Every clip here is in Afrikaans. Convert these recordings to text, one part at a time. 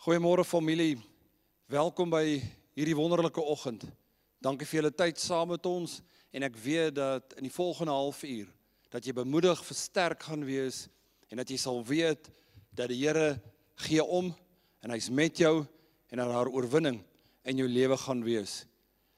Goeiemôre familie, welkom by hierdie wonderlike oggend. Dankie vir julle tyd saam met ons en ek weet dat in die volgende halfuur dat jy bemoedig, versterk gaan wees en dat jy sal weet dat die Here gee om en hy's met jou en dat daar oorwinning in jou lewe gaan wees.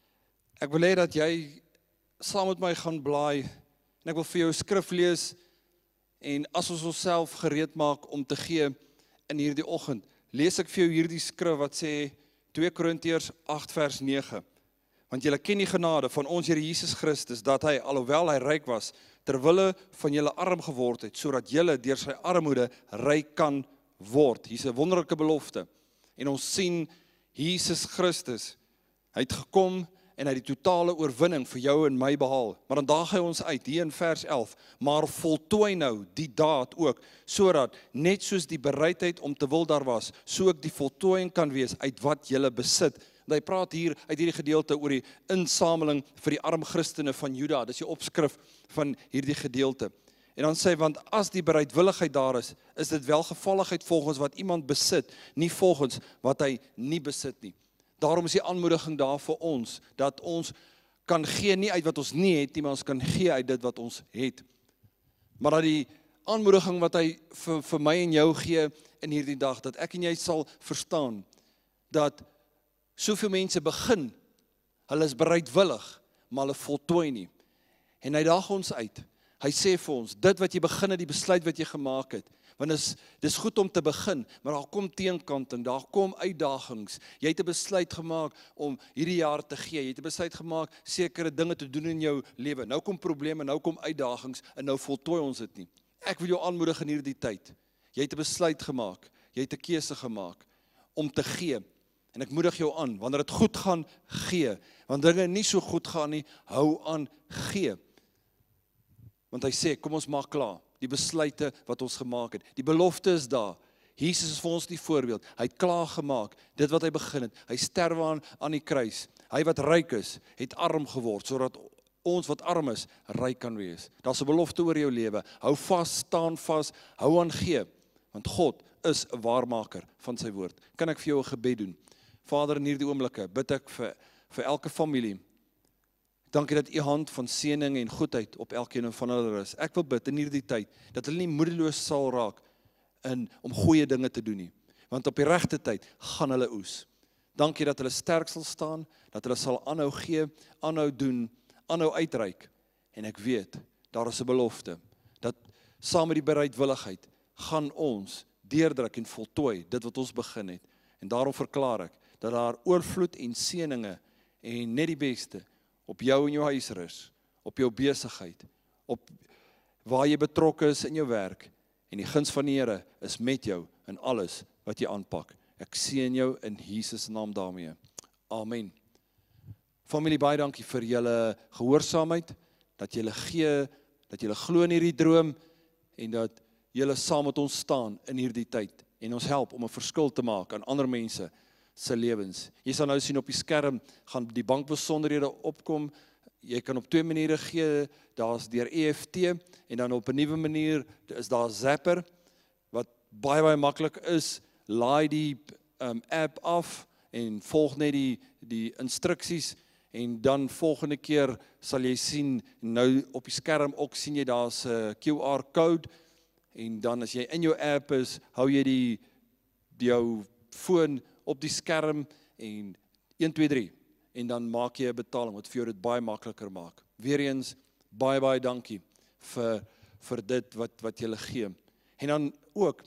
Ek wil hê dat jy saam met my gaan blaai en ek wil vir jou skrif lees en as ons onsself gereed maak om te gee in hierdie oggend, lees ek vir jou hierdie skrif wat sê 2 Korintiërs 8 vers 9. Want julle ken die genade van ons Here Jesus Christus, dat hy, alhoewel hy ryk was, terwille van julle arm geword het, sodat julle deur sy armoede ryk kan word. Hier's 'n wonderlike belofte. En ons sien Jesus Christus, hy het gekom en hy het die totale oorwinning vir jou en my behaal. Maar dan daag hy ons uit, hier in vers 11, maar voltooi nou die daad ook, sodat net soos die bereidheid om te wil daar was, so ook die voltooiing kan wees uit wat julle besit. En hy praat hier uit hierdie gedeelte oor die insameling vir die arm Christene van Juda. Dis die opskrif van hierdie gedeelte. En dan sê hy, want as die bereidwilligheid daar is dit welgevalligheid volgens wat iemand besit, nie volgens wat hy nie besit nie. Daarom is die aanmoediging daar vir ons, dat ons kan gee nie uit wat ons nie het nie, maar ons kan gee uit dit wat ons het. Maar dat die aanmoediging wat hy vir my en jou gee in hierdie dag, dat ek en jy sal verstaan, dat soveel mense begin, hulle is bereidwillig, maar hulle voltooi nie. En hy daag ons uit. Hy sê vir ons, dit wat jy begin het, die besluit wat jy gemaak het, want dis goed om te begin, maar daar kom teenkanting, daar kom uitdagings. Jy het 'n besluit gemaak om hierdie jaar te gee, jy het 'n besluit gemaak sekere dinge te doen in jou lewe. Nou kom probleme, nou kom uitdagings en nou voltooi ons dit nie. Ek wil jou aanmoedig in hierdie tyd. Jy het 'n besluit gemaak, jy het 'n keuse gemaak om te gee. En ek moedig jou aan, wanneer dit goed gaan, gee. Wanneer dinge nie so goed gaan nie, hou aan gee. Want hy sê, kom ons maak klaar, die besluite wat ons gemaak het. Die belofte is daar. Jesus is vir ons die voorbeeld. Hy het klaar gemaak, dit wat hy begin het. Hy sterwe aan die kruis. Hy wat ryk is, het arm geword, sodat ons wat arm is, ryk kan wees. Daar's 'n belofte oor jou lewe. Hou vas, staan vas, hou aan gee. Want God is 'n waarmaker van sy woord. Kan ek vir jou 'n gebed doen? Vader, in hierdie oomblikke bid ek vir elke familie. Dankie dat u hand van seëning en goedheid op elkeen van hulle is. Ek wil bid in hierdie tyd, dat hulle nie moedeloos sal raak om goeie dinge te doen nie. Want op die regte tyd gaan hulle oes. Dankie dat hulle sterk sal staan, dat hulle sal aanhou gee, aanhou doen, aanhou uitreik. En ek weet, daar is 'n belofte, dat saam met die bereidwilligheid gaan ons deurdruk en voltooi dit wat ons begin het. En daarom verklaar ek, dat daar oorvloed en seëninge en net die beste op jou en jou huis rus, op jou besigheid, op waar jy betrokke is in jou werk, en die guns van die Here is met jou in alles wat jy aanpak. Ek seën jou in Jesus se naam daarmee. Amen. Familie, baie dankie vir julle gehoorsaamheid, dat julle gee, dat julle glo in hierdie droom, en dat julle saam met ons staan in hierdie tyd, en ons help om 'n verskil te maak aan ander mense se lewens. Jy sal nou sien op die skerm, gaan die bankbesonderhede opkom. Jy kan op 2 maniere gee, daar's deur EFT, en dan op 'n nuwe manier is daar Zapper, wat baie maklik is. Laai die app af, en volg net die instruksies, en dan volgende keer sal jy sien, nou op die skerm ook sien jy daar's 'n QR code, en dan as jy in jou app is, hou jy jou foon op die skerm en 1, 2, 3 en dan maak jy 'n betaling wat vir jou dit baie makliker maak. Weereens baie dankie vir dit wat julle gee. En dan ook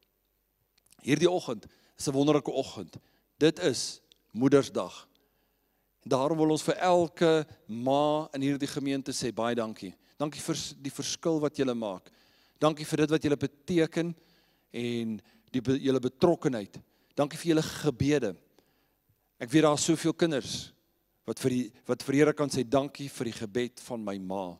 hierdie oggend is 'n wonderlike oggend. Dit is Moedersdag. Daarom wil ons vir elke ma in hierdie gemeente sê baie dankie. Dankie vir die verskil wat julle maak. Dankie vir dit wat julle beteken en julle betrokkenheid. Dankie vir julle gebede. Ek weet daar is soveel kinders wat vir Here kan sê dankie vir die gebed van my ma.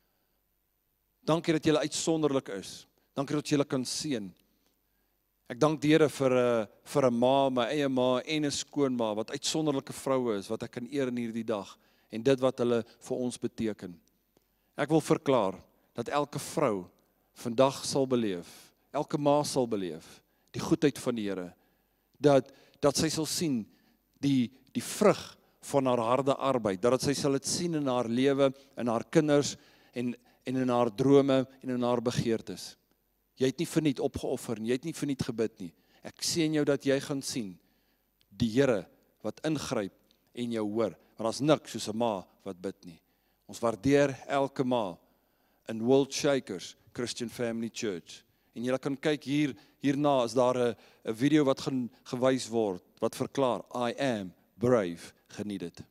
Dankie dat julle uitsonderlik is. Dankie dat julle kan seën. Ek dank die Here vir 'n ma, my eie ma en 'n skoonma wat uitsonderlike vroue is wat ek kan eer in hierdie dag en dit wat hulle vir ons beteken. Ek wil verklaar dat elke vrou vandag sal beleef, elke ma sal beleef die goedheid van die Here. dat sy sal sien die vrug van haar harde arbeid, dat sy sal dit sien in haar lewe, in haar kinders en in haar drome en in haar begeertes. Jy het nie verniet opgeoffer nie, jy het nie verniet gebid nie. Ek sien jou dat jy gaan sien die Here wat ingryp en jou hoor, want daar's niks soos 'n ma wat bid nie. Ons waardeer elke ma in World Shakers Christian Family Church. En jy kan kyk hierna is daar 'n video wat gaan gewys word wat verklaar I am brave. Geniet dit.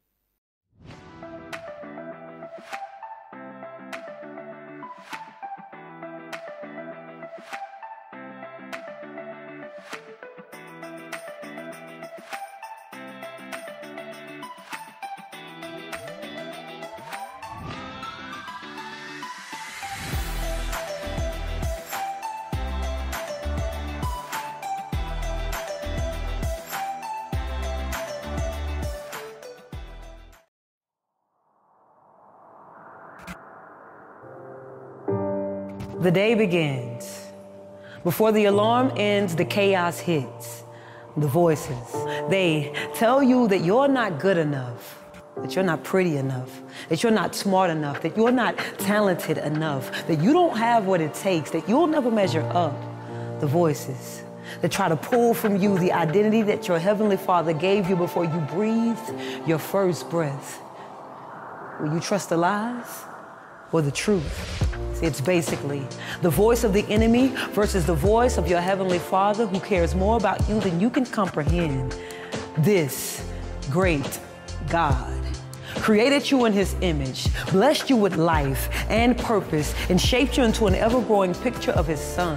The day begins. Before the alarm ends, the chaos hits. The voices, they tell you that you're not good enough, that you're not pretty enough, that you're not smart enough, that you're not talented enough, that you don't have what it takes, that you'll never measure up. The voices that try to pull from you the identity that your Heavenly Father gave you before you breathed your first breath. Will you trust the lies or the truth? It's basically the voice of the enemy versus the voice of your Heavenly Father who cares more about you than you can comprehend. This great God created you in His image, blessed you with life and purpose, and shaped you into an ever-growing picture of His Son.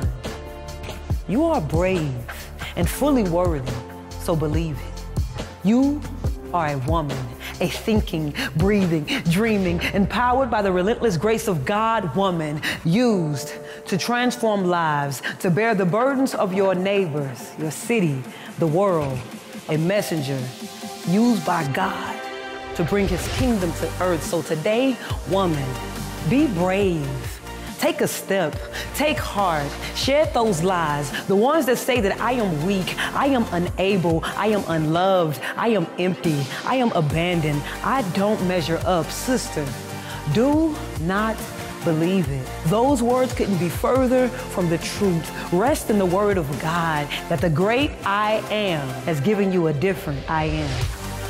You are brave and fully worthy, so believe it. You are a woman, a thinking, breathing, dreaming, empowered by the relentless grace of God woman, used to transform lives, to bear the burdens of your neighbors, your city, the world, a messenger used by God to bring His kingdom to earth. So today, woman, be brave. Take a step, take heart, shed those lies, the ones that say that I am weak, I am unable, I am unloved, I am empty, I am abandoned, I don't measure up. Sister, do not believe it. Those words couldn't be further from the truth. Rest in the word of God that the great I am has given you a different I am.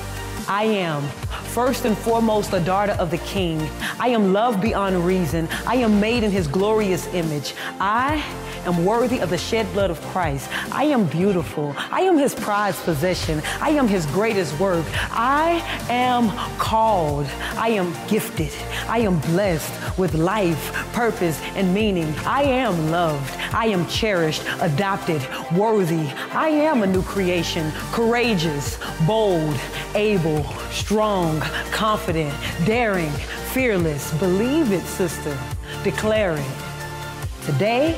I am, first and foremost, a daughter of the King. I am loved beyond reason. I am made in His glorious image. I am worthy of the shed blood of Christ. I am beautiful. I am His prized possession. I am His greatest work. I am called. I am gifted. I am blessed with life, purpose, and meaning. I am loved. I am cherished, adopted, worthy. I am a new creation, courageous, bold, able, strong, confident, daring, fearless. Believe it, sister. Declare it. Today,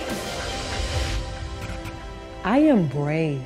I am brave.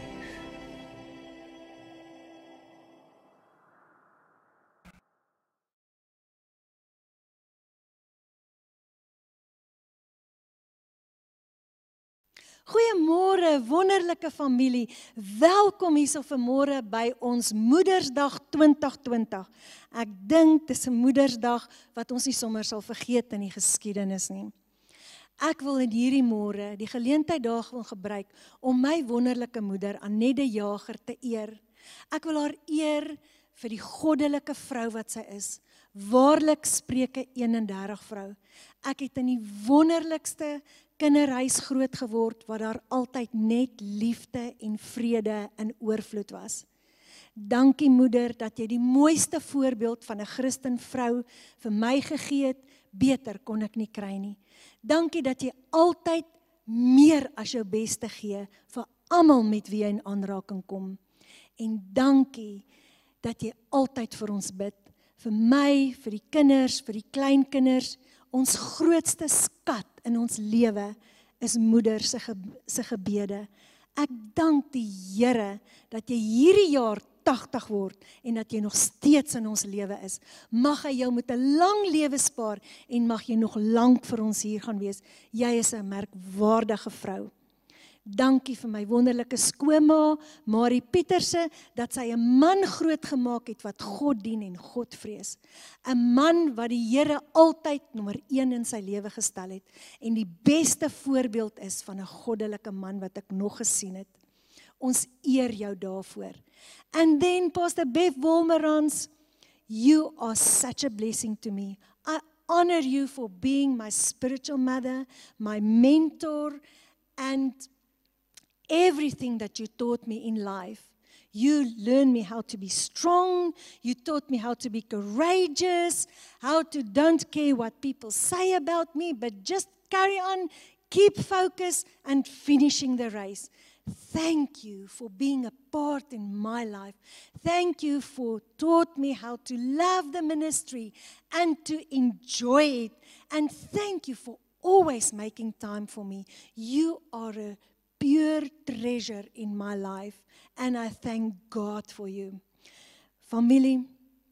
Goeiemôre, wonderlike familie. Welkom hierso vanmôre by ons Moedersdag 2020. Ek dink dis 'n Moedersdag wat ons nie sommer sal vergeet in die geskiedenis nie. Ek wil in hierdie môre die geleentheid daarvan gebruik om my wonderlike moeder Annette Jager te eer. Ek wil haar eer vir die goddelike vrou wat sy is. Waarlik Spreuke 31 vrou. Ek het in die wonderlikste kinderhuis groot geword waar daar altyd net liefde en vrede in oorvloed was. Dankie moeder dat jy die mooiste voorbeeld van 'n Christen vrou vir my gegee het. Beter kon ek nie kry nie. Dankie dat jy altyd meer as jou beste gee vir almal met wie jy in aanraking kom. En dankie dat jy altyd vir ons bid. Vir my, vir die kinders, vir die kleinkinders. Ons grootste skat in ons lewe is moeder se gebede. Ek dank die Here dat jy hierdie jaar 80 word en dat jy nog steeds in ons lewe is. Mag hy jou met 'n lang lewe spaar en mag jy nog lank vir ons hier gaan wees. Jy is 'n merkwaardige vrou. Dankie vir my wonderlike skoonma, Marie Pieterse, dat sy 'n man grootgemaak het wat God dien en God vrees. 'n Man wat die Here altyd nommer 1 in sy lewe gestel het en die beste voorbeeld is van 'n goddelike man wat ek nog gesien het. Ons eer jou daarvoor. And then Pastor Bev Wolmerans, you are such a blessing to me. I honor you for being my spiritual mother, my mentor, and everything that you taught me in life. You learned me how to be strong. You taught me how to be courageous, how to don't care what people say about me, but just carry on, keep focused, and finishing the race. Thank you for being a part in my life. Thank you for taught me how to love the ministry and to enjoy it. And thank you for always making time for me. You are a pure treasure in my life, and I thank God for you. Familie,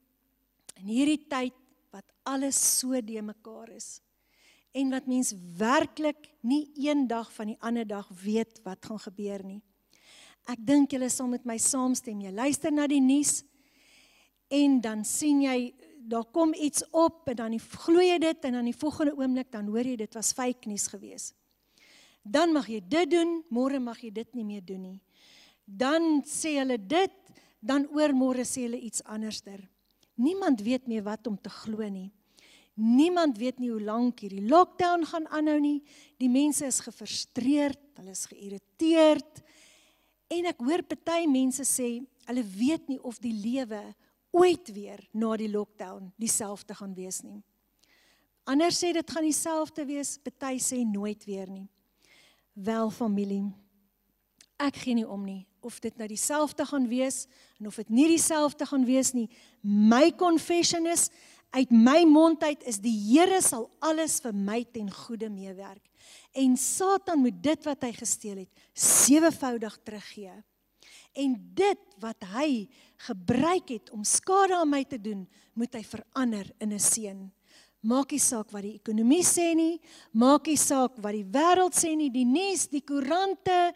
in hierdie tyd wat alles so de mekaar is, en wat mens werklik nie een dag van die ander dag weet wat gaan gebeur nie. Ek dink julle sal met my saamstem, jy luister na die nuus, en dan sien jy, daar kom iets op, en dan glo jy dit, en dan die volgende oomblik, dan hoor jy, dit was fake nuus gewees. Dan mag jy dit doen, môre mag jy dit nie meer doen nie. Dan sê hulle dit, dan oormôre sê hulle iets anderster. Niemand weet meer wat om te glo nie. Niemand weet nie hoe lank hierdie lockdown gaan aanhou nie. Die mense is gefrustreerd, hulle is geïrriteerd. En ek hoor party mense sê, hulle weet nie of die lewe ooit weer na die lockdown dieselfde gaan wees nie. Ander sê dit gaan dieselfde wees, party sê nooit weer nie. Wel familie, ek gee nie om nie, of dit nou dieselfde gaan wees, en of dit nie dieselfde gaan wees nie. My confession is, uit my mond uit is die Here sal alles vir my ten goeie meewerk. En Satan moet dit wat hy gesteel het, 7voudig teruggee. En dit wat hy gebruik het om skade aan my te doen, moet hy verander in 'n seën. Maak nie saak wat die ekonomie sê nie, maak nie saak wat die wêreld sê nie, die nuus, die koerante,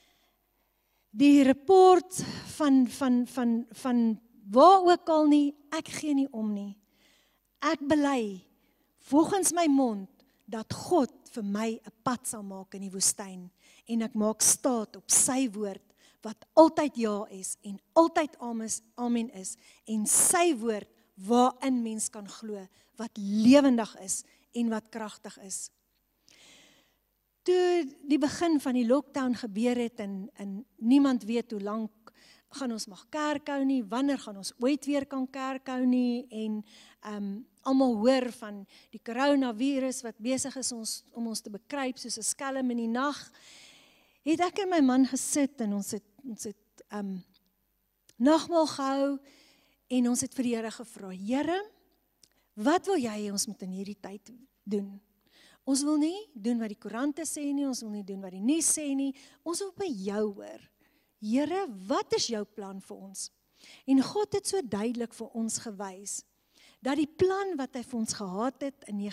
die rapport van waar ook al nie, ek gee nie om nie. Ek bely, volgens my mond, dat God vir my 'n pad sal maak in die woestyn, en ek maak staat op sy woord, wat altyd ja is, en altyd amen is, en sy woord, waarin mens kan glo, wat lewendig is, en wat kragtig is. Toe die begin van die lockdown gebeur het, en niemand weet hoe lank gaan ons mag kerk hou nie, wanneer gaan ons ooit weer kan kerk hou nie, en almal hoor van die coronavirus wat besig is om ons te bekruip soos 'n skelm in die nag, het ek en my man gesit en ons het nagmaal gehou en ons het vir die Here gevra, Here, wat wil jy hê ons moet in hierdie tyd doen? Ons wil nie doen wat die koerante sê nie, ons wil nie doen wat die nuus sê nie, ons wil by jou hoor. Here, wat is jou plan vir ons? En God het so duidelik vir ons gewys, dat die plan wat hy vir ons gehad het in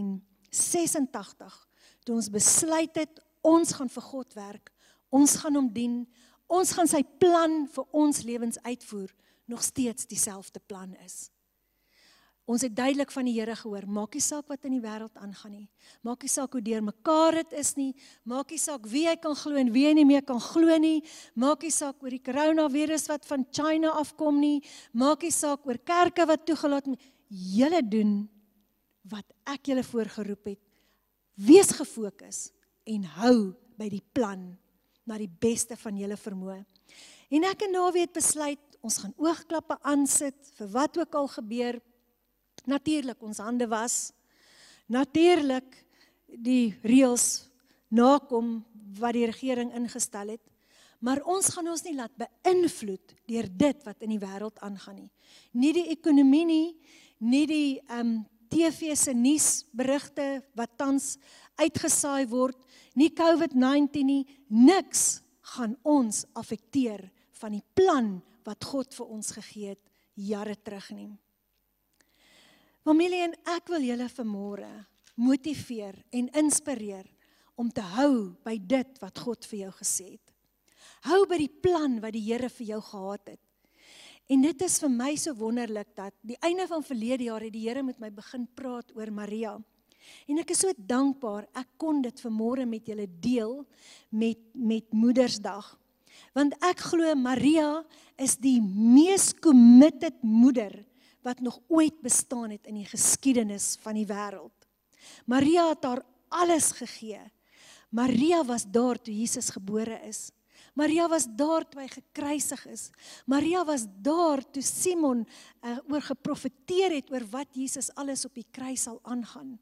1986, toe ons besluit het, ons gaan vir God werk, ons gaan hom dien, ons gaan sy plan vir ons lewens uitvoer, nog steeds dieselfde plan is. Ons het duidelik van die Here gehoor, maak nie saak wat in die wêreld aangaan nie, maak nie saak hoe deurmekaar dit is nie, maak nie saak wie jy kan glo en wie jy nie meer kan glo nie, maak nie saak oor die coronavirus wat van China afkom nie, maak nie saak oor kerke wat toegelaat nie, julle doen wat ek julle voorgeroep het, wees gefokus en hou by die plan, na die beste van julle vermoë. En ek en Dawie het besluit, ons gaan oogklappe aansit, vir wat ook al gebeur, natuurlik ons hande was, natuurlik die reëls nakom wat die regering ingestel het, maar ons gaan ons nie laat beïnvloed deur dit wat in die wêreld aangaan nie. Nie die ekonomie nie, nie die TV se nuusberigte wat tans uitgesaai word, nie COVID-19 nie, niks gaan ons affekteer van die plan wat God vir ons gegee het jare terug nie. Familie, en ek wil julle vanmôre motiveer en inspireer om te hou by dit wat God vir jou gesê het. Hou by die plan wat die Here vir jou gehad het. En dit is vir my so wonderlik dat die einde van verlede jaar het die Here met my begin praat oor Maria. En ek is so dankbaar, ek kon dit vanmôre met julle deel met Moedersdag. Want ek glo Maria is die mees committed moeder wat nog ooit bestaan het in die geskiedenis van die wêreld. Maria het haar alles gegee. Maria was daar toe Jesus gebore is. Maria was daar toe hy gekruisig is. Maria was daar toe Simon oor geprofeteer het oor wat Jesus alles op die kruis sal aangaan.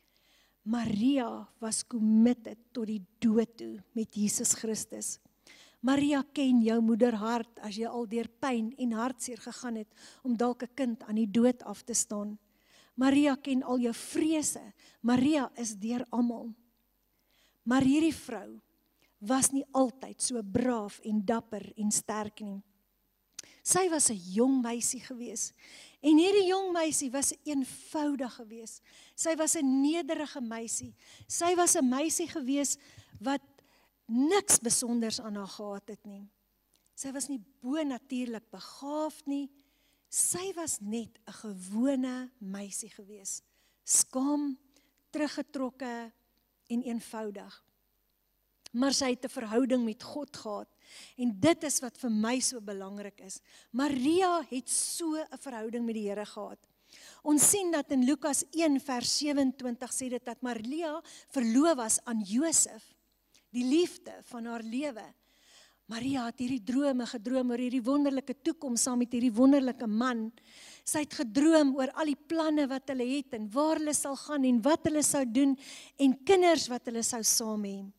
Maria was committed tot die dood toe met Jesus Christus. Maria ken jou moederhart as jy al deur pyn en hartseer gegaan het om dalk 'n kind aan die dood af te staan. Maria ken al jou vrese. Maria is deur almal. Maar hierdie vrou was nie altyd so braaf en dapper en sterk nie. Sy was 'n jong meisie gewees. En hierdie jong meisie was eenvoudig gewees. Sy was 'n nederige meisie. Sy was 'n meisie gewees wat niks besonders aan haar gehad het nie. Sy was nie bonatuurlik begaafd nie. Sy was net 'n gewone meisie gewees. Skaam, teruggetrokke en eenvoudig. Maar sy het 'n verhouding met God gehad. En dit is wat vir my so belangrik is. Maria het so 'n verhouding met die Here gehad. Ons sien dat in Lukas 1 vers 27 sê dit dat Maria verloof was aan Josef, die liefde van haar lewe. Maria het hierdie drome gedroom oor hierdie wonderlike toekoms saam met hierdie wonderlike man. Sy het gedroom oor al die planne wat hulle het en waar hulle sal gaan en wat hulle sou doen en kinders wat hulle sou saam hê.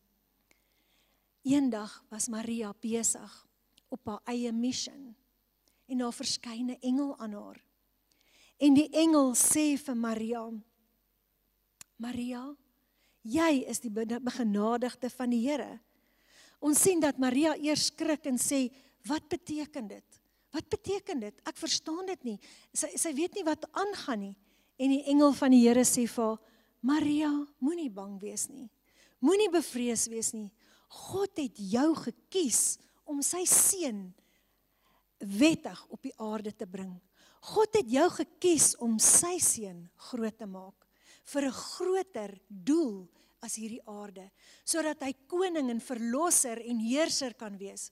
Eendag was Maria besig op haar eie mission en daar verskyn 'n engel aan haar. En die engel sê vir Maria, Maria, jy is die begenadigde van die Here. Ons sien dat Maria eers skrik en sê, wat beteken dit? Wat beteken dit? Ek verstaan dit nie. Sy weet nie wat aangaan nie. En die engel van die Here sê vir haar, Maria, moenie bang wees nie. Moenie bevrees wees nie. God het jou gekies om sy seun wettig op die aarde te bring. God het jou gekies om sy seun groot te maak vir 'n groter doel as hierdie aarde, sodat hy koning en verlosser en heerser kan wees.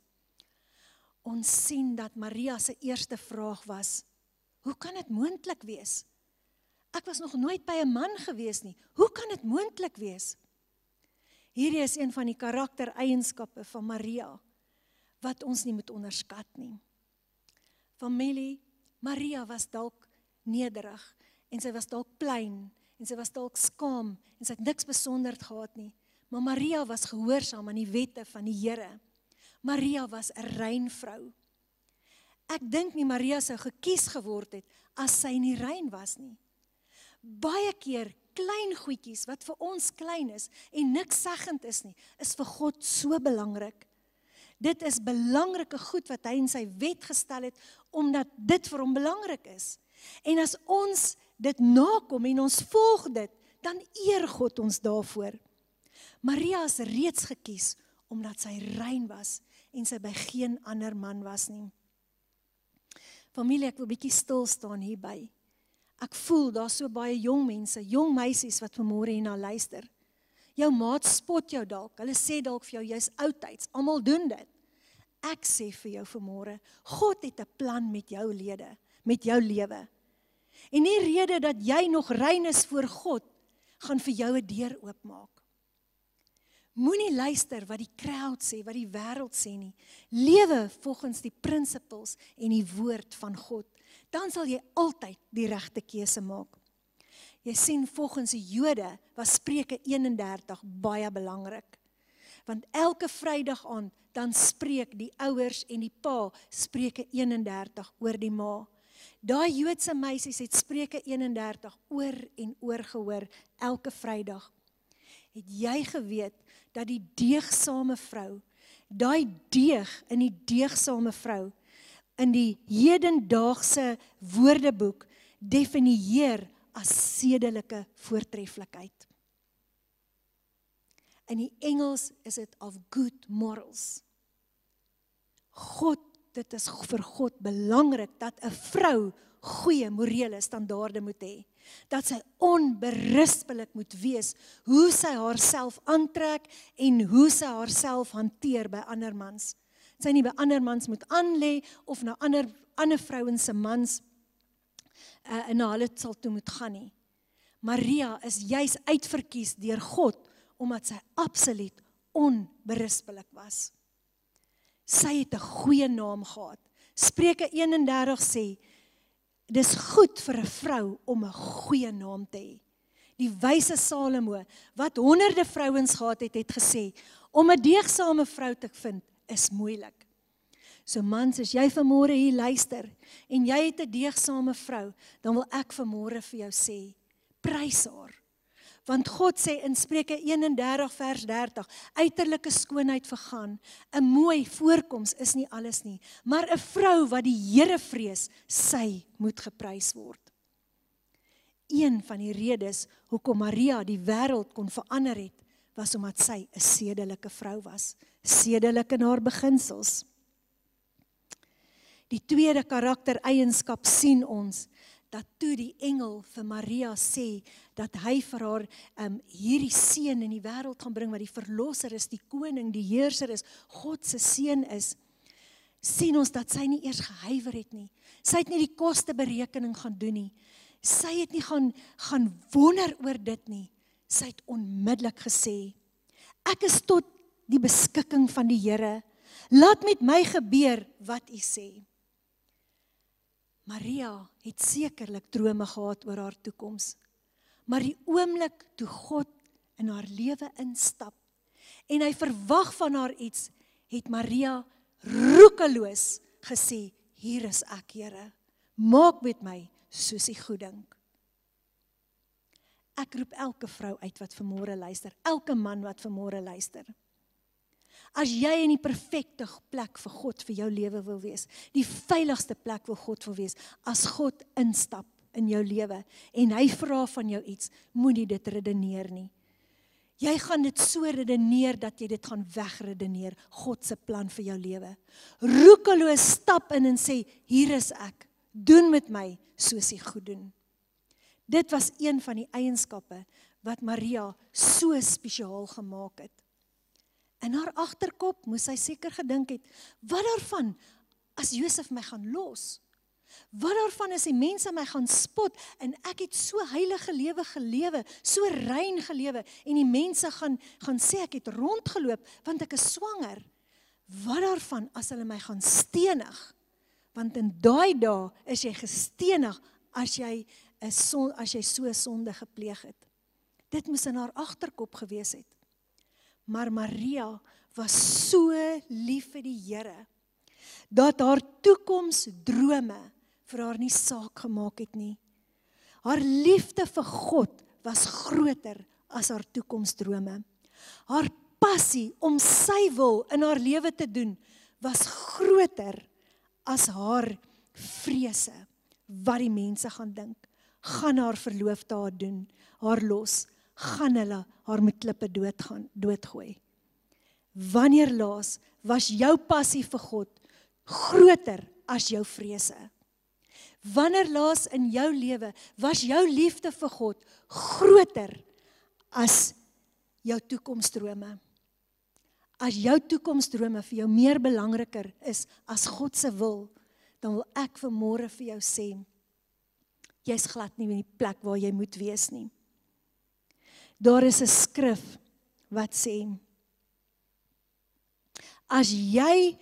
Ons sien dat Maria se eerste vraag was, hoe kan dit moontlik wees? Ek was nog nooit by 'n man gewees nie. Hoe kan dit moontlik wees? Hierdie is een van die karaktereienskappe van Maria, wat ons nie moet onderskat nie. Familie, Maria was dalk nederig, en sy was dalk klein, en sy was dalk skaam, en sy het niks besonder gehad nie. Maar Maria was gehoorsaam aan die wette van die Here. Maria was 'n rein vrou. Ek dink nie Maria sou gekies geword het, as sy nie rein was nie. Baie keer, klein goedjies wat vir ons klein is en niks seggend is nie, is vir God so belangrik. Dit is belangrike goed wat hy in sy wet gestel het, omdat dit vir hom belangrik is. En as ons dit nakom en ons volg dit, dan eer God ons daarvoor. Maria is reeds gekies, omdat sy rein was en sy by geen ander man was nie. Familie, ek wil bietjie stil staan hierby. Ek voel daar so baie jong mense, jong meisies wat vanmôre hierna luister. Jou maat spot jou dalk, hulle sê dalk vir jou, jy's oudtyds, almal doen dit. Ek sê vir jou vanmôre, God het 'n plan met jou lewe. En die rede dat jy nog rein is voor God, gaan vir jou 'n deur oopmaak. Moenie luister wat die crowd sê, wat die wêreld sê nie. Lewe volgens die principles en die woord van God. Dan sal jy altyd die regte keuse maak. Jy sien, volgens die Jode was Spreuke 31 baie belangrik. Want elke Vrydag aand, dan spreek die ouers en die pa Spreuke 31 oor die ma. Daai Joodse meisies het Spreuke 31 oor en oor gehoor, elke Vrydag. Het jy geweet dat die deegsame vrou, daai deeg in die deegsame vrou, in die hedendaagse woordeboek, definieer as sedelike voortreffelikheid. In die Engels is dit of good morals. Dit is vir God belangrik dat 'n vrou goeie morele standaarde moet hê. Dat sy onberispelik moet wees hoe sy haarself aantrek en hoe sy haarself hanteer by ander mans. Sy nie by ander mans moet aanlê of na ander vrouens se mans na hulle sal toe moet gaan nie. Maria is juis uitverkies deur God omdat sy absoluut onberispelik was. Sy het 'n goeie naam gehad. Spreuke 31 sê, dis goed vir 'n vrou om 'n goeie naam te hê. Die wyse Salomo, wat honderde vrouens gehad het, het gesê, om 'n deegsame vrou te vind, is moeilik. So mans, as jy vanmôre hier luister, en jy het 'n deegsame vrou, dan wil ek vanmôre vir jou sê, prys haar. Want God sê in Spreuke 31 vers 30, uiterlike skoonheid vergaan, 'n mooi voorkoms is nie alles nie, maar 'n vrou wat die Here vrees, sy moet geprys word. Een van die redes hoekom Maria die wêreld kon verander het, was omdat sy 'n sedelike vrou was, sedelik in haar beginsels. Die tweede karaktereienskap sien ons, dat toe die engel vir Maria sê, dat hy vir haar hierdie seun in die wêreld gaan bring, wat die verlosser is, die koning, die heerser is, God se seun is, sien ons dat sy nie eers gehuiwer het nie. Sy het nie die kosteberekening gaan doen nie. Sy het nie gaan wonder oor dit nie. Sy het onmiddellik gesê, ek is tot die beskikking van die Here. Laat met my gebeur wat U sê. Maria het sekerlik drome gehad oor haar toekoms. Maar die oomblik toe God in haar lewe instap en hy verwag van haar iets, het Maria roekeloos gesê, hier is ek, Here. Maak met my soos U goeddink. Ek roep elke vrou uit wat vanmôre luister, elke man wat vanmôre luister. As jy in die perfekte plek vir God vir jou lewe wil wees, die veiligste plek wil God wil wees, as God instap in jou lewe en hy vra van jou iets, moenie dit redeneer nie. Jy gaan dit so redeneer dat jy dit gaan wegredeneer, God se plan vir jou lewe. Roekeloos stap in en sê, hier is ek, doen met my soos U goed doen. Dit was een van die eienskappe wat Maria so spesiaal gemaak het. In haar agterkop moes sy seker gedink het, wat daarvan as Josef my gaan los? Wat daarvan as die mense my gaan spot en ek het so heilige lewe gelewe, so rein gelewe en die mense gaan sê ek het rondgeloop want ek is swanger. Wat daarvan as hulle my gaan stenig? Want in daai dae is jy gestenig as jy so sonde gepleeg het. Dit moes in haar agterkop gewees het. Maar Maria was so lief vir die Here, dat haar toekomsdrome vir haar nie saak gemaak het nie. Haar liefde vir God was groter as haar toekomsdrome. Haar passie om sy wil in haar lewe te doen, was groter as haar vrese, wat die mense gaan dink. Gaan haar verloofde haar doen, haar los, gaan hulle haar met klippe doodgooi. Wanneer laas was jou passie vir God groter as jou vrese? Wanneer laas in jou lewe was jou liefde vir God groter as jou toekomsdrome? As jou toekomsdrome vir jou meer belangriker is as God se wil, dan wil ek vanmôre vir jou sê, jy's glad nie in die plek waar jy moet wees nie. Daar is 'n skrif wat sê, as jy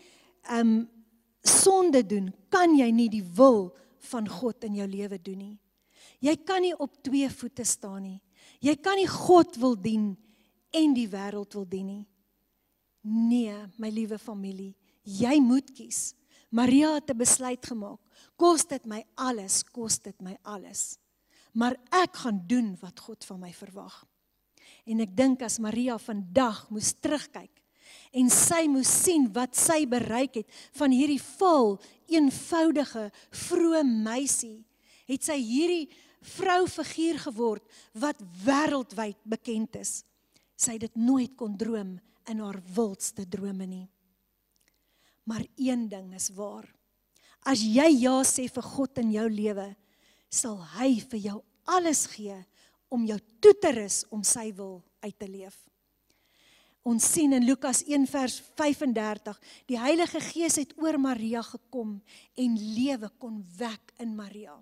sonde doen, kan jy nie die wil van God in jou lewe doen nie. Jy kan nie op 2 voete staan nie. Jy kan nie God wil dien en die wêreld wil dien nie. Nee, my liewe familie, jy moet kies. Maria het 'n besluit gemaak. Kos dit my alles, kos dit my alles. Maar ek gaan doen wat God van my verwag. En ek dink as Maria vandag moes terugkyk en sy moes sien wat sy bereik het van hierdie vaal, eenvoudige, vroeë meisie, het sy hierdie vroufiguur geword wat wêreldwyd bekend is. sy dit nooit kon droom in haar wildste drome nie. Maar een ding is waar. As jy ja sê vir God in jou lewe, sal hy vir jou alles gee om jou toe te rus om sy wil uit te leef. Ons sien in Lukas 1 vers 35, die Heilige Gees het oor Maria gekom en lewe kon wek in Maria.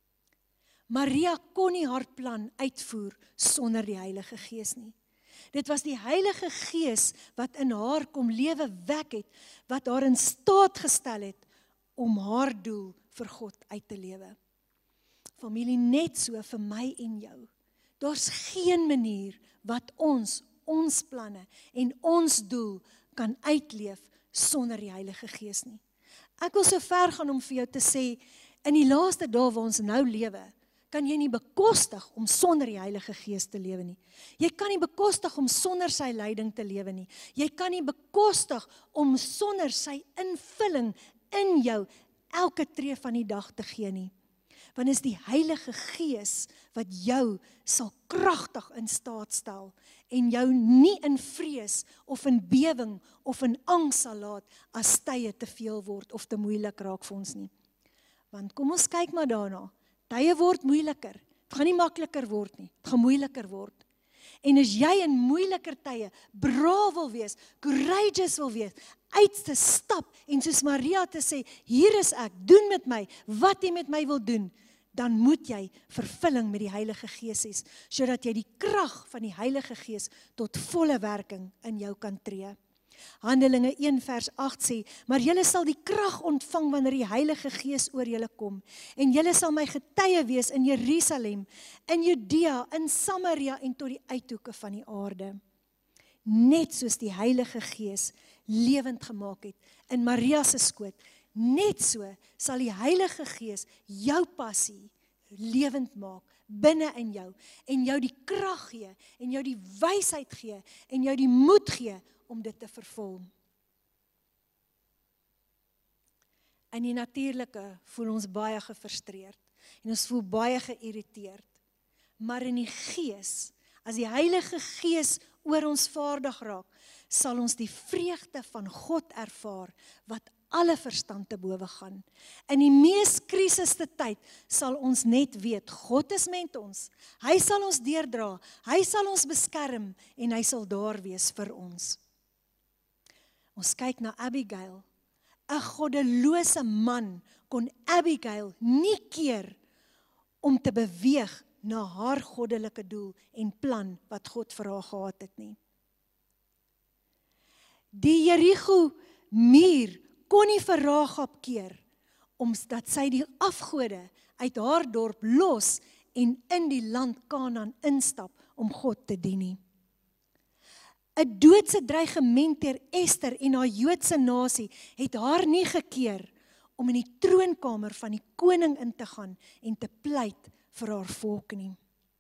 Maria kon nie haar plan uitvoer sonder die Heilige Gees nie. Dit was die Heilige Gees wat in haar kom lewe wek het, wat haar in staat gestel het om haar doel vir God uit te lewe. Familie, net so vir my en jou. Daar's geen manier wat ons planne en ons doel kan uitleef sonder die Heilige Gees nie. Ek wil so ver gaan om vir jou te sê, in die laaste dae waar ons nou lewe, kan jy nie bekostig om sonder die Heilige Gees te lewe nie. Jy kan nie bekostig om sonder sy leiding te lewe nie. Jy kan nie bekostig om sonder sy invulling in jou elke tree van die dag te gee nie. Want is die Heilige Gees wat jou sal kragtig in staat stel en jou nie in vrees of in bewing of in angs sal laat as tye te veel word of te moeilik raak vir ons nie. Want kom ons kyk maar daarna. Tye word moeiliker. Het gaan nie makliker word nie. Het gaan moeiliker word. En as jy in moeiliker tye braaf wil wees, courageous wil wees, uit te stap en soos Maria te sê, hier is ek, doen met my wat jy met my wil doen, dan moet jy vervulling met die Heilige Gees hê, sodat jy die krag van die Heilige Gees tot volle werking in jou kan tree. Handelinge 1 vers 8 sê, maar julle sal die krag ontvang wanneer die Heilige Gees oor julle kom, en julle sal my getuie wees in Jerusalem, in Judea, in Samaria en tot die uithoeke van die aarde. Net soos die Heilige Gees lewend gemaak het in Maria se skoot, net so sal die Heilige Gees jou passie lewend maak binne in jou en jou die krag gee en jou die wysheid gee en jou die moed gee om dit te vervul. In die natuurlike voel ons baie gefrustreerd en ons voel baie geïrriteerd. Maar in die Gees, as die Heilige Gees oor ons vaardig raak, sal ons die vreugde van God ervaar wat alle verstand te bowe gaan. In die mees krisiste tyd sal ons net weet, God is met ons. Hy sal ons deurdra, hy sal ons beskerm en hy sal daar wees vir ons. Ons kyk na Abigail. 'n goddelose man kon Abigail nie keer om te beweeg na haar goddelike doel en plan wat God vir haar gehad het nie. Die Jericho muur kon nie vir Rahab keer, omdat sy die afgode uit haar dorp los en in die land Kanaan instap om God te dien nie. 'n doodse dreigement deur Ester en haar Joodse nasie het haar nie gekeer om in die troonkamer van die koning in te gaan en te pleit vir haar volk nie.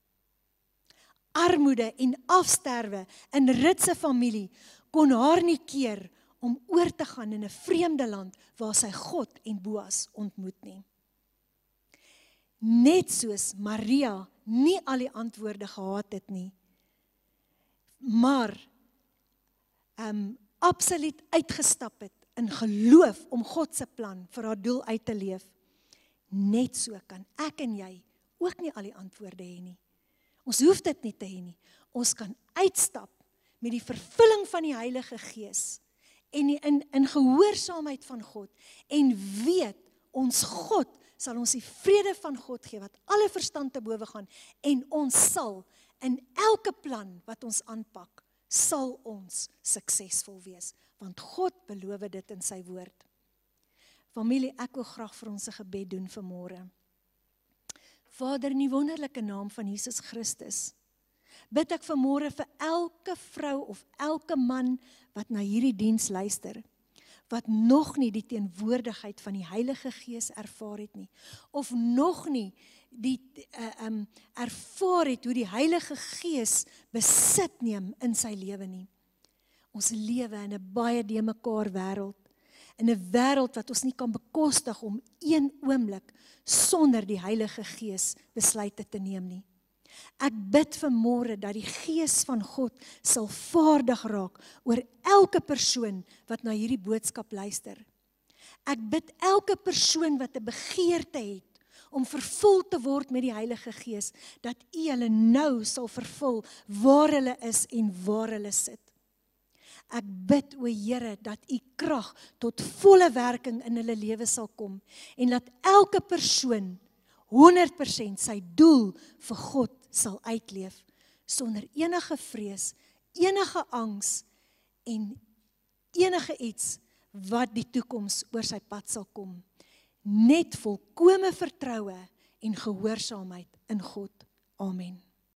Armoede en afsterwe in Rut se familie kon haar nie keer om oor te gaan in 'n vreemde land waar sy God en Boas ontmoet nie. Net soos Maria nie al die antwoorde gehad het nie, maar absoluut uitgestap het in geloof om God se plan vir haar doel uit te leef. Net so kan ek en jy ook nie al die antwoorde hê nie. Ons hoef dit nie te hê nie. Ons kan uitstap met die vervulling van die Heilige Gees en in gehoorsaamheid van God en weet ons God sal ons die vrede van God gee wat alle verstand te bowe gaan en ons sal in elke plan wat ons aanpak sal ons suksesvol wees, want God beloof dit in sy woord. Familie, ek wil graag vir ons 'n gebed doen vanmôre. Vader, in die wonderlike naam van Jesus Christus, bid ek vanmôre vir elke vrou of elke man wat na hierdie diens luister, wat nog nie die teenwoordigheid van die Heilige Gees ervaar het nie, of nog nie die ervaar het hoe die Heilige Gees besit neem in sy lewe nie. Ons lewe in 'n baie de mekaar wêreld, in 'n wêreld wat ons nie kan bekostig om een oomblik sonder die Heilige Gees besluite te neem nie. Ek bid vanmôre dat die Gees van God sal vaardig raak oor elke persoon wat na hierdie boodskap luister. Ek bid elke persoon wat 'n begeerte het om vervul te word met die Heilige Gees, dat U hulle nou sal vervul waar hulle is en waar hulle sit. Ek bid, o Here, dat U krag tot volle werking in hulle lewe sal kom en dat elke persoon 100% sy doel vir God sal uitleef, sonder enige vrees, enige angs en enige iets wat die toekoms oor sy pad sal kom. Net volkome vertroue en gehoorsaamheid in God. Amen.